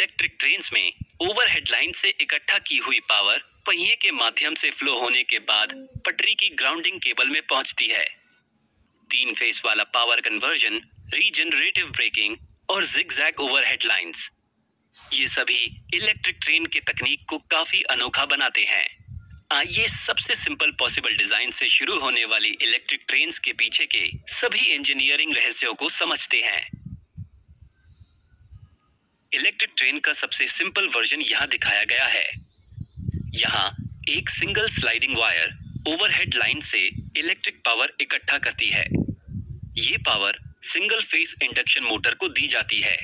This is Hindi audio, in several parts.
इलेक्ट्रिक ट्रेन्स में ओवरहेड लाइन से इकट्ठा की हुई पावर पहिए के माध्यम से फ्लो होने के बाद पटरी की ग्राउंडिंग केबल में पहुंचती है। 3 फेस वाला पावर कन्वर्जन, रीजनरेटिव ब्रेकिंग और जिगजैग ओवरहेड लाइंस, ये सभी इलेक्ट्रिक ट्रेन के तकनीक को काफी अनोखा बनाते हैं। आइए सबसे सिंपल पॉसिबल डिजाइन से शुरू होने वाली इलेक्ट्रिक ट्रेन्स के पीछे के सभी इंजीनियरिंग रहस्यों को समझते हैं। इलेक्ट्रिक ट्रेन का सबसे सिंपल वर्जन यहाँ दिखाया गया है। यहाँ एक single sliding wire overhead line से इलेक्ट्रिक पावर इकट्ठा करती है। ये power single phase induction motor को दी जाती है।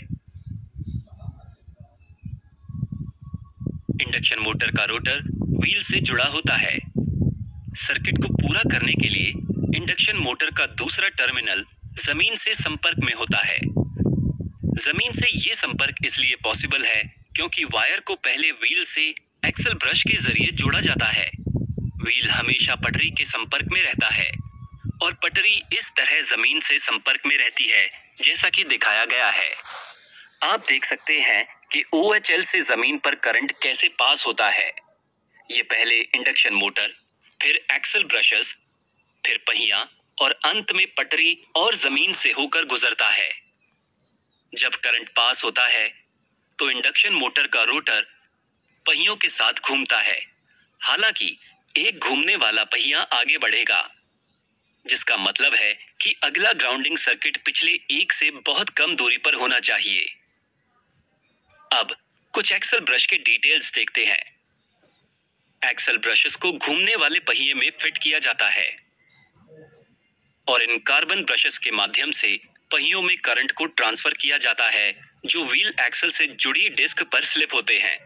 इंडक्शन मोटर का रोटर व्हील से जुड़ा होता है। सर्किट को पूरा करने के लिए इंडक्शन मोटर का दूसरा टर्मिनल जमीन से संपर्क में होता है। जमीन से ये संपर्क इसलिए पॉसिबल है क्योंकि वायर को पहले व्हील से एक्सल ब्रश के जरिए जोड़ा जाता है। व्हील हमेशा पटरी के संपर्क में रहता है और पटरी इस तरह जमीन से संपर्क में रहती है जैसा कि दिखाया गया है। आप देख सकते हैं कि OHL से जमीन पर करंट कैसे पास होता है। ये पहले इंडक्शन मोटर, फिर एक्सल ब्रशेस, फिर पहिया और अंत में पटरी और जमीन से होकर गुजरता है। जब करंट पास होता है तो इंडक्शन मोटर का रोटर पहियों के साथ घूमता है। हालांकि एक घूमने वाला पहिया आगे बढ़ेगा, जिसका मतलब है कि अगला ग्राउंडिंग सर्किट पिछले एक से बहुत कम दूरी पर होना चाहिए। अब कुछ एक्सल ब्रश के डिटेल्स देखते हैं। एक्सल ब्रशेस को घूमने वाले पहिए में फिट किया जाता है और इन कार्बन ब्रशेस के माध्यम से पहियों में करंट को ट्रांसफर किया जाता है जो व्हील एक्सल से जुड़ी डिस्क पर स्लिप होते हैं।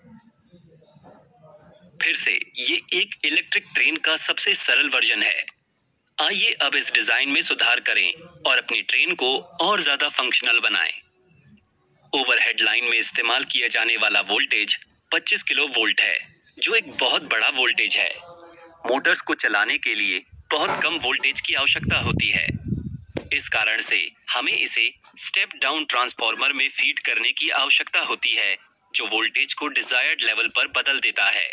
फिर से ये एक इलेक्ट्रिक ट्रेन का सबसे सरल वर्जन है। आइए अब इस डिजाइन में सुधार करें और अपनी ट्रेन को और ज्यादा फंक्शनल बनाएं। ओवरहेड लाइन में इस्तेमाल किया जाने वाला वोल्टेज 25 किलो वोल्ट है, जो एक बहुत बड़ा वोल्टेज है। मोटर्स को चलाने के लिए बहुत कम वोल्टेज की आवश्यकता होती है। इस कारण से हमें इसे स्टेप डाउन ट्रांसफार्मर में फीड करने की आवश्यकता होती है, जो वोल्टेज को डिजायर्ड लेवल पर बदल देता है।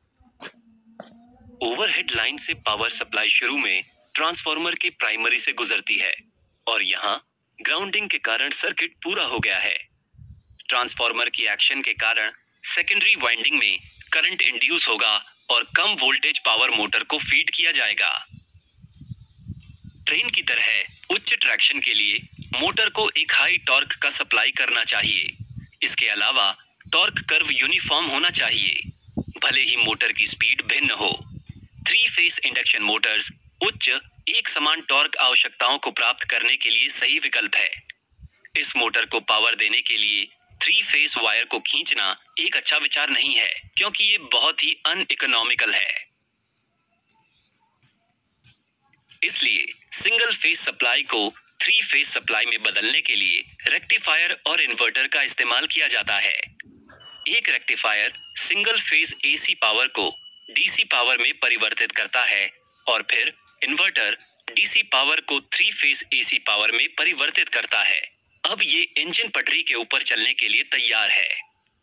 ओवरहेड लाइन से पावर सप्लाई शुरू में ट्रांसफार्मर के प्राइमरी से गुजरती है और यहाँ ग्राउंडिंग के कारण सर्किट पूरा हो गया है। ट्रांसफार्मर की एक्शन के कारण सेकेंडरी वाइंडिंग में करंट इंड्यूस होगा और कम वोल्टेज पावर मोटर को फीड किया जाएगा। ट्रेन की तरह उच्च ट्रैक्शन के लिए मोटर को एक हाई टॉर्क का सप्लाई करना चाहिए। इसके अलावा टॉर्क कर्व यूनिफॉर्म होना चाहिए, भले ही मोटर की स्पीड भिन्न हो। 3 फेस इंडक्शन मोटर्स उच्च एक समान टॉर्क आवश्यकताओं को प्राप्त करने के लिए सही विकल्प है। इस मोटर को पावर देने के लिए 3 फेस वायर को खींचना एक अच्छा विचार नहीं है, क्योंकि ये बहुत ही अनइकोनॉमिकल है। इसलिए सिंगल फेस सप्लाई को 3 फेस सप्लाई में बदलने के लिए रेक्टिफायर और इन्वर्टर का इस्तेमाल किया जाता है। एक rectifier single phase AC power को DC पावर में परिवर्तित करता है और फिर इन्वर्टर DC पावर को 3 फेज AC पावर में परिवर्तित करता है। अब ये इंजन पटरी के ऊपर चलने के लिए तैयार है।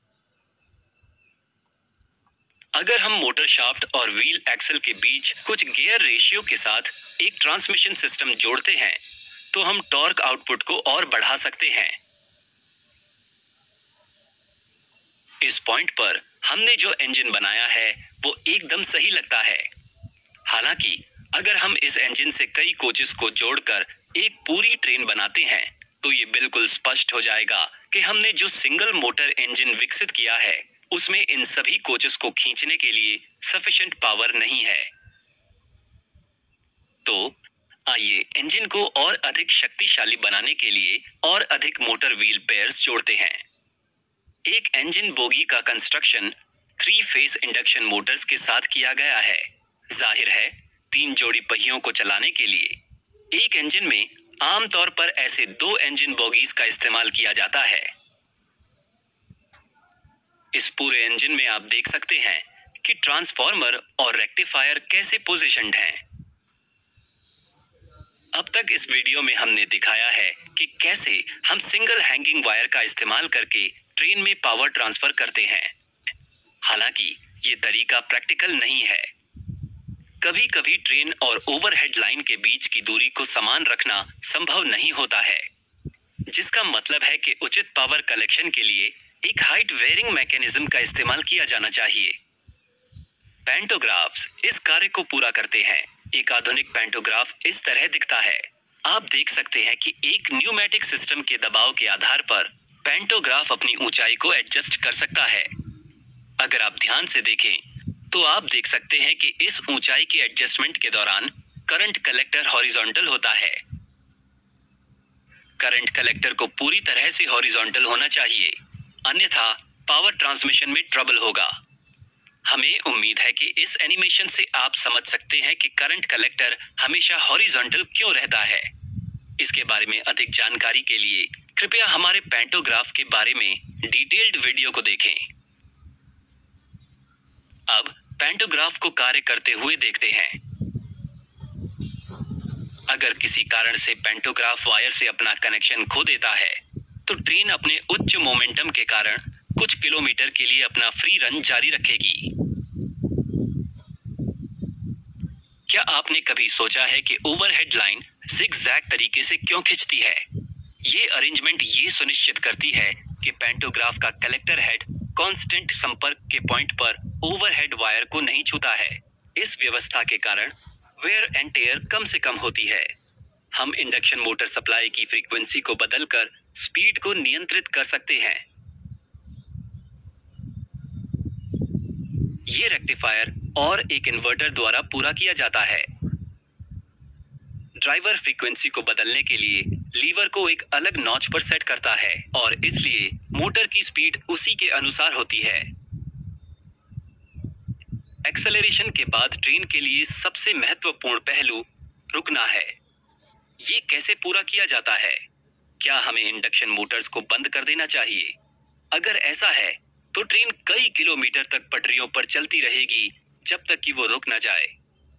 अगर हम मोटर शाफ्ट और व्हील एक्सल के बीच कुछ गियर रेशियो के साथ एक ट्रांसमिशन सिस्टम जोड़ते हैं तो हम टॉर्क आउटपुट को और बढ़ा सकते हैं। इस पॉइंट पर हमने जो इंजन बनाया है वो एकदम सही लगता है। हालांकि अगर हम इस इंजन से कई कोचेस को जोड़कर एक पूरी ट्रेन बनाते हैं तो ये बिल्कुल स्पष्ट हो जाएगा कि हमने जो सिंगल मोटर इंजन विकसित किया है उसमें इन सभी कोचेस को खींचने के लिए सफिशिएंट पावर नहीं है। तो आइए इंजन को और अधिक शक्तिशाली बनाने के लिए और अधिक मोटर व्हील पेयर्स जोड़ते हैं। एक इंजन बोगी का कंस्ट्रक्शन 3 फेस इंडक्शन मोटर्स के साथ किया गया है। जाहिर है 3 जोड़ी पहियों को चलाने के लिए एक इंजन में आमतौर पर ऐसे 2 इंजन बोगीज का इस्तेमाल किया जाता है। इस पूरे इंजन में आप देख सकते हैं कि ट्रांसफार्मर और रेक्टिफायर कैसे पोजीशन्ड हैं। अब तक इस वीडियो में हमने दिखाया है कि कैसे हम सिंगल हैंगिंग वायर का इस्तेमाल करके ट्रेन में पावर ट्रांसफर करते हैं। हालांकि ये तरीका प्रैक्टिकल नहीं है। कभी कभी ट्रेन और ओवरहेड लाइन के बीच की दूरी को समान रखना संभव नहीं होता है, जिसका मतलब है कि उचित पावर कलेक्शन के लिए एक हाइट वेयरिंग मैकेनिज्म का इस्तेमाल किया जाना चाहिए। पैंटोग्राफ्स इस कार्य को पूरा करते हैं। एक आधुनिक पैंटोग्राफ इस तरह दिखता है। आप देख सकते हैं कि एक न्यूमेटिक सिस्टम के दबाव के आधार पर पैंटोग्राफ अपनी ऊंचाई को एडजस्ट कर सकता है। अगर आप ध्यान से देखें तो आप देख सकते हैं कि इस ऊंचाई के एडजस्टमेंट के दौरान करंट कलेक्टर हॉरिजॉन्टल होता है। करंट कलेक्टर को पूरी तरह से हॉरिजॉन्टल होना चाहिए, अन्यथा पावर ट्रांसमिशन में ट्रबल होगा। हमें उम्मीद है कि इस एनिमेशन से आप समझ सकते हैं कि करंट कलेक्टर हमेशा हॉरिजॉन्टल क्यों रहता है। इसके बारे में अधिक जानकारी के लिए कृपया हमारे पैंटोग्राफ के बारे में डिटेल्ड वीडियो को देखें। अब पैंटोग्राफ को कार्य करते हुए देखते हैं। अगर किसी कारण से पैंटोग्राफ वायर से अपना कनेक्शन खो देता है तो ट्रेन अपने उच्च मोमेंटम के कारण कुछ किलोमीटर के लिए अपना फ्री रन जारी रखेगी। क्या आपने कभी सोचा है कि ओवरहेड लाइन जिगजैग तरीके से क्यों खिंचती है? ये अरेंजमेंट ये सुनिश्चित करती है कि पैंटोग्राफ का कलेक्टर हेड कांस्टेंट संपर्क के पॉइंट पर ओवरहेड वायर को नहीं छूता है। इस व्यवस्था के कारण वेयर एंड टेयर कम से कम होती है। हम इंडक्शन मोटर सप्लाई की फ्रीक्वेंसी को बदलकर स्पीड को नियंत्रित कर सकते हैं। ये रेक्टिफायर और एक इन्वर्टर द्वारा पूरा किया जाता है। ड्राइवर फ्रीक्वेंसी को बदलने के लिए लीवर को एक अलग नॉच पर सेट करता है और इसलिए मोटर की स्पीड उसी के अनुसार होती है। एक्सेलरेशन के बाद ट्रेन के लिए सबसे महत्वपूर्ण पहलू रुकना है। ये कैसे पूरा किया जाता है? क्या हमें इंडक्शन मोटर्स को बंद कर देना चाहिए? अगर ऐसा है तो ट्रेन कई किलोमीटर तक पटरियों पर चलती रहेगी जब तक कि वो रुक न जाए।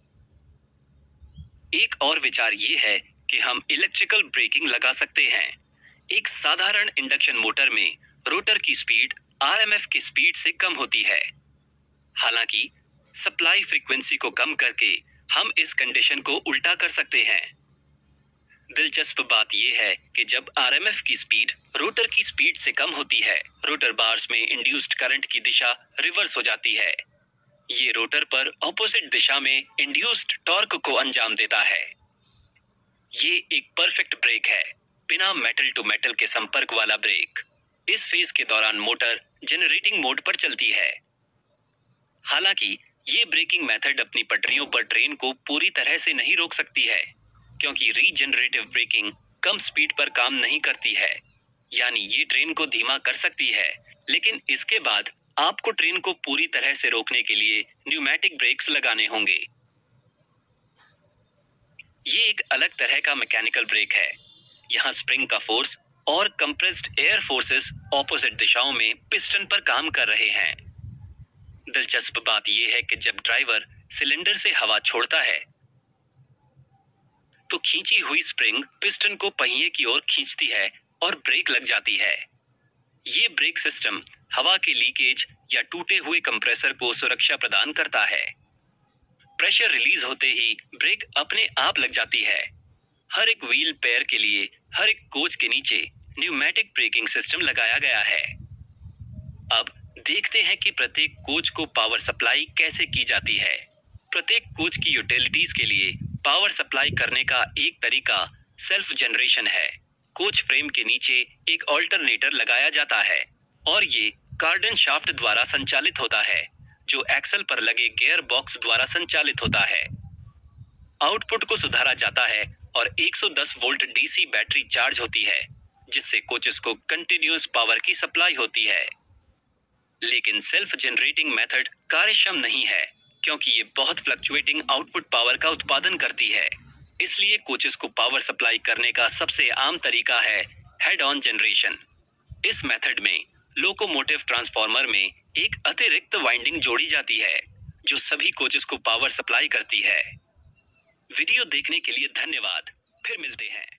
एक और विचार ये है कि हम इलेक्ट्रिकल ब्रेकिंग लगा सकते हैं। एक साधारण इंडक्शन मोटर में रोटर की स्पीड आरएमएफ की स्पीड से कम होती है। हालांकि सप्लाई फ्रीक्वेंसी को कम करके हम इस कंडीशन को उल्टा कर सकते हैं। दिलचस्प बात यह है कि जब आरएमएफ की स्पीड रोटर की स्पीड से कम होती है, रोटर बार्स में इंड्यूस्ड करंट की दिशा रिवर्स हो जाती है। ये रोटर पर ऑपोजिट दिशा में इंड्यूस्ड टॉर्क को अंजाम देता है। ये एक परफेक्ट ब्रेक है, बिना मेटल टू मेटल के संपर्क वाला ब्रेक। इस फेज के दौरान मोटर जनरेटिंग मोड पर चलती है। हालांकि ये ब्रेकिंग मेथड अपनी पटरियों पर ट्रेन को पूरी तरह से नहीं रोक सकती है, क्योंकि रीजनरेटिव ब्रेकिंग कम स्पीड पर काम नहीं करती है। यानी ये ट्रेन को धीमा कर सकती है, लेकिन इसके बाद आपको ट्रेन को पूरी तरह से रोकने के लिए न्यूमेटिक ब्रेक्स लगाने होंगे। ये एक अलग तरह का मैकेनिकल ब्रेक है। यहाँ स्प्रिंग का फोर्स और कंप्रेस्ड एयर फोर्सेस ऑपोजिट दिशाओं में पिस्टन पर काम कर रहे हैं। दिलचस्प बात यह है कि जब ड्राइवर सिलेंडर से हवा छोड़ता है तो खींची हुई स्प्रिंग पिस्टन को पहिए की ओर खींचती है और ब्रेक लग जाती है। ये ब्रेक सिस्टम हवा के लीकेज या टूटे हुए कंप्रेसर को सुरक्षा प्रदान करता है। प्रेशर रिलीज होते ही ब्रेक अपने आप लग जाती है। हर एक व्हील पेयर के लिए हर एक कोच के नीचे न्यूमेटिक ब्रेकिंग सिस्टम लगाया गया है। अब देखते हैं कि प्रत्येक कोच को पावर सप्लाई कैसे की जाती है। प्रत्येक कोच की यूटिलिटीज के लिए पावर सप्लाई करने का एक तरीका सेल्फ जनरेशन है। कोच फ्रेम के नीचे एक ऑल्टरनेटर लगाया जाता है और ये कार्डन शाफ्ट द्वारा संचालित होता है, जो एक्सल पर लगे गियर बॉक्स द्वारा संचालित होता है। आउटपुट को सुधारा जाता है और 110 वोल्ट डीसी बैटरी चार्ज होती है, जिससे कोचेस को कंटिन्यूअस पावर की सप्लाई होती है। लेकिन सेल्फ जनरेटिंग मेथड कार्यक्षम नहीं है, क्योंकि ये बहुत फ्लक्चुएटिंग आउटपुट पावर का उत्पादन करती है। इसलिए कोचेस को पावर सप्लाई करने का सबसे आम तरीका है हेड ऑन जनरेशन। इस मेथड में लोकोमोटिव ट्रांसफार्मर में एक अतिरिक्त वाइंडिंग जोड़ी जाती है, जो सभी कोचेस को पावर सप्लाई करती है। वीडियो देखने के लिए धन्यवाद। फिर मिलते हैं।